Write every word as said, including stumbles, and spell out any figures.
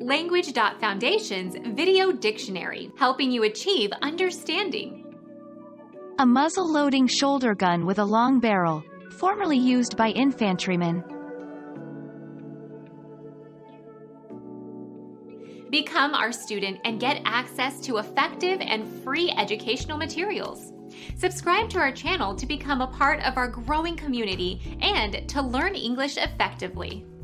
Language Foundation's Video Dictionary, helping you achieve understanding. A muzzle-loading shoulder gun with a long barrel, formerly used by infantrymen. Become our student and get access to effective and free educational materials. Subscribe to our channel to become a part of our growing community and to learn English effectively.